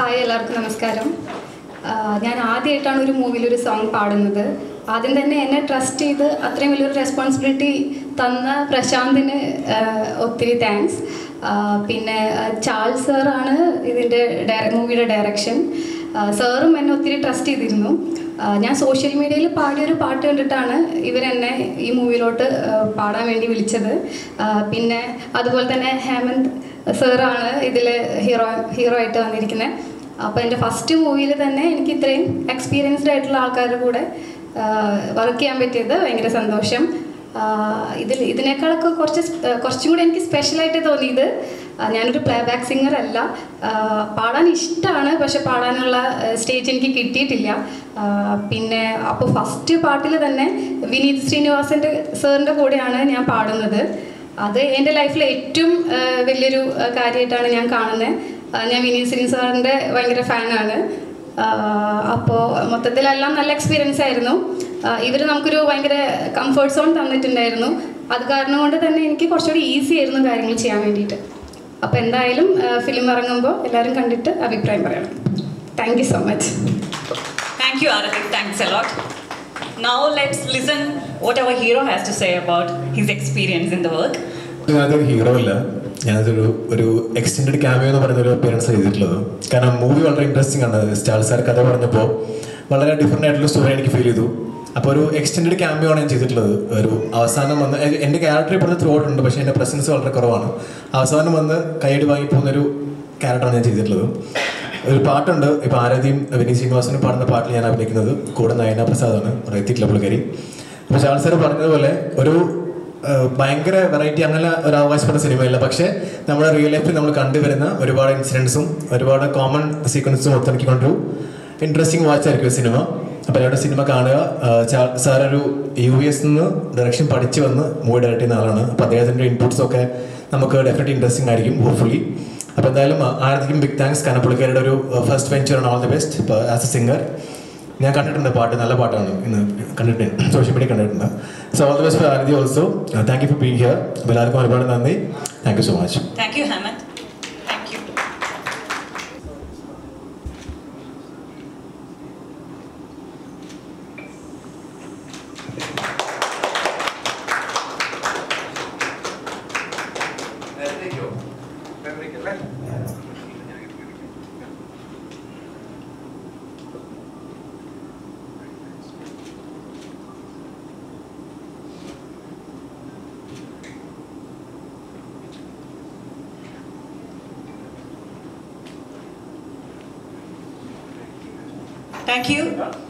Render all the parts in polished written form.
Hi എല്ലാവർക്കും നമസ്കാരം. ഞാൻ ആദ്യമായിട്ടാണ് ഒരു മൂവിയിൽ ഒരു സോങ് പാടുന്നത്. ആദ്യം തന്നെ എന്നെ ട്രസ്റ്റ് ചെയ്ത് അത്രയും വലിയൊരു റെസ്പോൺസിബിലിറ്റി തന്ന പ്രശാന്തിന് ഒത്തിരി താങ്ക്സ്. പിന്നെ ചാൾസ് സാറാണ് ഇതിൻ്റെ മൂവിയുടെ ഡയറക്ഷൻ. സാറും എന്നെ ഒത്തിരി ട്രസ്റ്റ് ചെയ്തിരുന്നു. ഞാൻ സോഷ്യൽ മീഡിയയിൽ പാടിയൊരു പാട്ട് കണ്ടിട്ടാണ് ഇവരെന്നെ ഈ മൂവിയിലോട്ട് പാടാൻ വേണ്ടി വിളിച്ചത്. പിന്നെ അതുപോലെ തന്നെ ഹേമന്ത് സാറാണ് ഇതിൽ ഹീറോ ആയിട്ട് വന്നിരിക്കുന്നത്. അപ്പോൾ എൻ്റെ ഫസ്റ്റ് മൂവിയിൽ തന്നെ എനിക്ക് ഇത്രയും എക്സ്പീരിയൻസ്ഡ് ആയിട്ടുള്ള ആൾക്കാരുടെ കൂടെ വർക്ക് ചെയ്യാൻ പറ്റിയത് ഭയങ്കര സന്തോഷം. ഇതിനേക്കാളൊക്കെ കുറച്ചും കൂടി എനിക്ക് സ്പെഷ്യലായിട്ട് തോന്നിയത്, ഞാനൊരു പ്ലേ ബാക്ക് സിംഗർ അല്ല. പാടാൻ ഇഷ്ടമാണ്, പക്ഷെ പാടാനുള്ള സ്റ്റേജ് എനിക്ക് കിട്ടിയിട്ടില്ല. പിന്നെ അപ്പോൾ ഫസ്റ്റ് പാട്ടിൽ തന്നെ വിനീത് ശ്രീനിവാസൻ്റെ സാറിൻ്റെ കൂടെയാണ് ഞാൻ പാടുന്നത്. അത് എൻ്റെ ലൈഫിലെ ഏറ്റവും വലിയൊരു കാര്യമായിട്ടാണ് ഞാൻ കാണുന്നത്. ഞാൻ വിനീത് ശ്രീ സാറിൻ്റെ ഭയങ്കര ഫാനാണ്. അപ്പോൾ മൊത്തത്തിലെല്ലാം നല്ല എക്സ്പീരിയൻസ് ആയിരുന്നു. ഇവർ നമുക്കൊരു ഭയങ്കര കംഫർട്ട് സോൺ തന്നിട്ടുണ്ടായിരുന്നു. അത് കാരണം കൊണ്ട് തന്നെ എനിക്ക് കുറച്ചുകൂടി ഈസി ആയിരുന്നു കാര്യങ്ങൾ ചെയ്യാൻ വേണ്ടിയിട്ട്. അപ്പോൾ എന്തായാലും ഫിലിം ഇറങ്ങുമ്പോൾ എല്ലാവരും കണ്ടിട്ട് അഭിപ്രായം പറയണം. Thank you so much. Thank you, Arathi. Thanks a lot. Now let's listen what our hero has to say about his experience in the work. ഞാനതൊരു ഹീറോ അല്ല, ഞാനതൊരു എക്സ്റ്റെൻഡഡ് ക്യാമിയോ എന്ന് പറയുന്ന ഒരു അപ്പിയറൻസ് ചെയ്തിട്ടുള്ളത്. കാരണം മൂവി വളരെ ഇൻട്രസ്റ്റിംഗ് ആണ്. സ്റ്റാൾ സാർ കഥ പറഞ്ഞപ്പോൾ വളരെ ഡിഫറെൻ്റ് ആയിട്ടുള്ള സ്റ്റോറി എനിക്ക് ഫീൽ ചെയ്തു. അപ്പോൾ ഒരു എക്സ്റ്റെൻഡഡ് ക്യാമിയോ ആണ് ഞാൻ ചെയ്തിട്ടുള്ളത്. ഒരു അവസാനം വന്ന് എൻ്റെ ക്യാരക്ടർ ഇപ്പോൾ ത്രൂ ഔട്ട് ഉണ്ട്, പക്ഷേ എൻ്റെ പ്രസൻസ് വളരെ കുറവാണ്. അവസാനം വന്ന് കൈയടി വാങ്ങി പോകുന്നൊരു ക്യാരക്ടറാണ് ഞാൻ ചെയ്തിട്ടുള്ളത്. ഒരു പാട്ടുണ്ട്, ഇപ്പോൾ ആരതിയും വിനീത് ശ്രീനിവാസനും പാടുന്ന പാട്ടിൽ ഞാൻ അഭിനയിക്കുന്നത്. കൂടെ നയന പ്രസാദാണ്, എത്തിയിട്ടില്ല പുള്ളിക്കാരി. അപ്പോൾ സ്റ്റാൾ സാർ പറഞ്ഞതുപോലെ ഒരു ഭയങ്കര വെറൈറ്റി അങ്ങനെ ഒരു അവകാശപ്പെട്ട സിനിമയില്ല, പക്ഷേ നമ്മുടെ റിയൽ ലൈഫിൽ നമ്മൾ കണ്ടുവരുന്ന ഒരുപാട് ഇൻസിഡൻസും ഒരുപാട് കോമൺ സീക്വൻസും ഒത്തിണക്കിക്കൊണ്ടൊരു ഇൻട്രസ്റ്റിംഗ് വാച്ച് ആയിരിക്കും സിനിമ. അപ്പോൾ എല്ലാവരുടെ സിനിമ കാണുക. സാറൊരു US നിന്ന് ഡയറക്ഷൻ പഠിച്ച് വന്ന് മൂവി ഡയറക്റ്റ് ചെയ്യുന്ന ആളാണ്. അപ്പോൾ അദ്ദേഹത്തിൻ്റെ ഇൻപുട്സൊക്കെ നമുക്ക് ഡെഫിനറ്റ്ലി ഇൻട്രസ്റ്റിംഗ് ആയിരിക്കും, ഹോപ്പ്ഫുള്ളി. അപ്പോൾ എന്തായാലും ആദ്യം ബിഗ് താങ്ക്സ്. കാരണം പുള്ളിക്കാരുടെ ഒരു ഫസ്റ്റ് വെഞ്ചറാണ്. All the best. ഇപ്പോൾ ആസ് എ സിംഗർ ഞാൻ കണ്ടിട്ടുണ്ട് പാട്ട്, നല്ല പാട്ടാണ്. ഇന്ന് കണ്ടിട്ടുണ്ട്, സോഷ്യൽ മീഡിയ കണ്ടിട്ടുണ്ട്. So all the best for Arathi also. Thank you for being here. എല്ലാവർക്കും ഒരുപാട് നന്ദി. Thank you so much. Thank you, Hemant. Thank you. Thank you.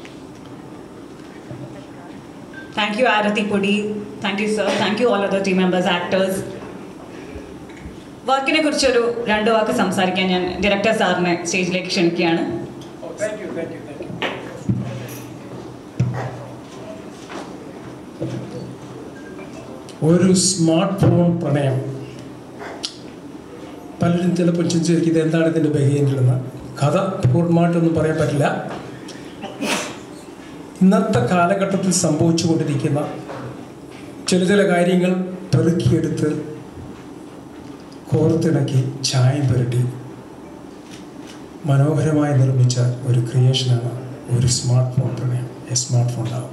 Thank you, Arathi Pudi. Thank you, sir. Thank you, all other team members, actors. വർക്കിനെ കുറിച്ചൊരു 2 വാക്ക് സംസാരിക്കാൻ ഞാൻ director സാറിനെ സ്റ്റേജിലേക്ക് ക്ഷണിക്കുകയാണ്. ഒരു സ്മാർട്ട് ഫോൺ പ്രണയം. പലരും ചിലപ്പോൾ ചിന്തിച്ചിരിക്കും ഇത് എന്താണ് ഇതിൻ്റെ ബഹിയെന്ന്. കഥ പൂർണ്ണമായിട്ടൊന്നും പറയാൻ പറ്റില്ല. ഇന്നത്തെ കാലഘട്ടത്തിൽ സംഭവിച്ചു കൊണ്ടിരിക്കുന്ന ചില കാര്യങ്ങൾ പെറുക്കിയെടുത്ത് കോർത്തിണക്കി ചായം പുരട്ടി മനോഹരമായി നിർമ്മിച്ച ഒരു ക്രിയേഷനാണ് ഒരു സ്മാർട്ട് ഫോൺ പ്രണയം. A smart phone love.